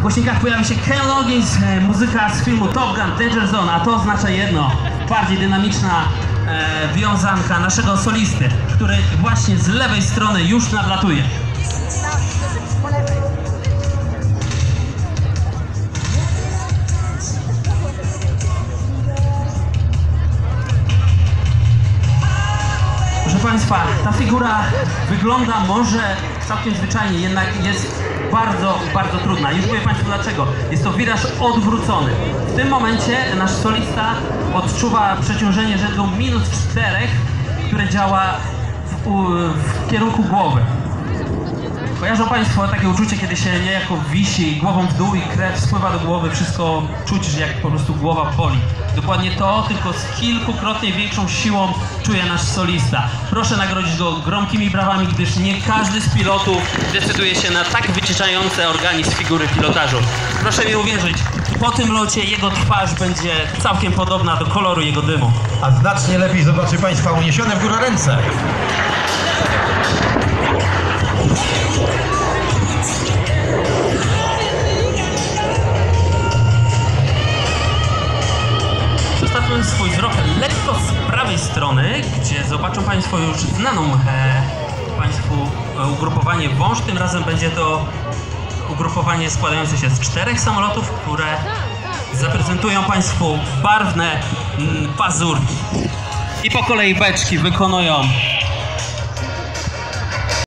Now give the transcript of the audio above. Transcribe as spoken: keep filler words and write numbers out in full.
głośnikach pojawi się Ken Loggins, muzyka z filmu Top Gun Danger Zone, a to oznacza jedno, bardziej dynamiczna e, wiązanka naszego solisty, który właśnie z lewej strony już nadlatuje. Proszę Państwa, ta figura wygląda może całkiem zwyczajnie, jednak jest bardzo, bardzo trudna. Już powiem Państwu dlaczego. Jest to wiraż odwrócony. W tym momencie nasz solista odczuwa przeciążenie rzędu minus czterech, które działa w, w kierunku głowy. Kojarzą Państwo takie uczucie, kiedy się niejako wisi głową w dół i krew spływa do głowy, wszystko czuć, że jak po prostu głowa boli. Dokładnie to, tylko z kilkukrotnie większą siłą czuje nasz solista. Proszę nagrodzić go gromkimi brawami, gdyż nie każdy z pilotów decyduje się na tak wyciszające organizm figury pilotażu. Proszę mi uwierzyć, po tym locie jego twarz będzie całkiem podobna do koloru jego dymu. A znacznie lepiej zobaczy Państwa uniesione w górę ręce. Zostawmy swój wzrok lekko z prawej strony, gdzie zobaczą Państwo już znaną e, Państwu ugrupowanie wąż. Tym razem będzie to ugrupowanie składające się z czterech samolotów, które zaprezentują Państwu barwne mm, pazurki. I po kolei beczki wykonują